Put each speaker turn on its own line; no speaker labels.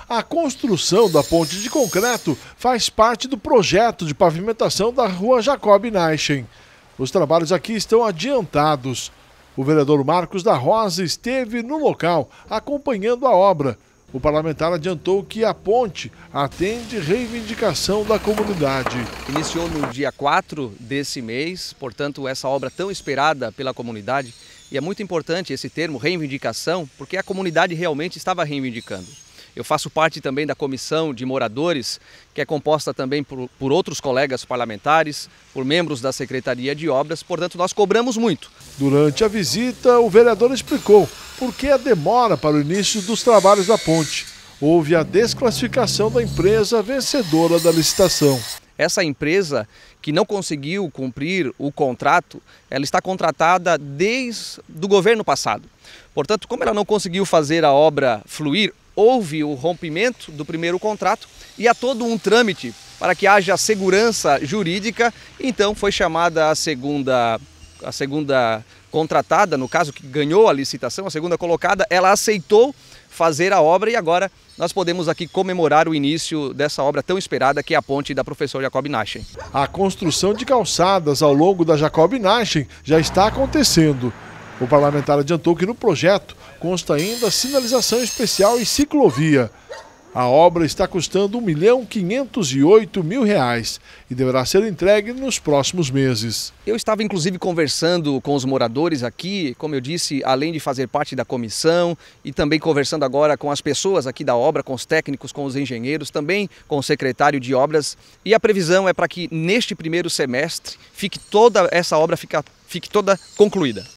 A construção da ponte de concreto faz parte do projeto de pavimentação da rua Jacob Naichen. Os trabalhos aqui estão adiantados. O vereador Marcos da Rosa esteve no local acompanhando a obra. O parlamentar adiantou que a ponte atende reivindicação da comunidade.
Iniciou no dia 4 desse mês, portanto, essa obra tão esperada pela comunidade. E é muito importante esse termo, reivindicação, porque a comunidade realmente estava reivindicando. Eu faço parte também da comissão de moradores, que é composta também por outros colegas parlamentares, por membros da Secretaria de Obras, portanto nós cobramos muito.
Durante a visita, o vereador explicou por que a demora para o início dos trabalhos da ponte. Houve a desclassificação da empresa vencedora da licitação.
Essa empresa que não conseguiu cumprir o contrato, ela está contratada desde o governo passado. Portanto, como ela não conseguiu fazer a obra fluir, houve o rompimento do primeiro contrato e há todo um trâmite para que haja segurança jurídica. Então foi chamada a segunda contratada, no caso que ganhou a licitação, a segunda colocada, ela aceitou fazer a obra e agora nós podemos aqui comemorar o início dessa obra tão esperada que é a ponte da Professor Jacob Naichen.
A construção de calçadas ao longo da Jacob Naichen já está acontecendo. O parlamentar adiantou que no projeto consta ainda sinalização especial e ciclovia. A obra está custando R$ 1.508.000 e deverá ser entregue nos próximos meses.
Eu estava inclusive conversando com os moradores aqui, como eu disse, além de fazer parte da comissão e também conversando agora com as pessoas aqui da obra, com os técnicos, com os engenheiros, também com o secretário de obras. E a previsão é para que neste primeiro semestre toda essa obra fique toda concluída.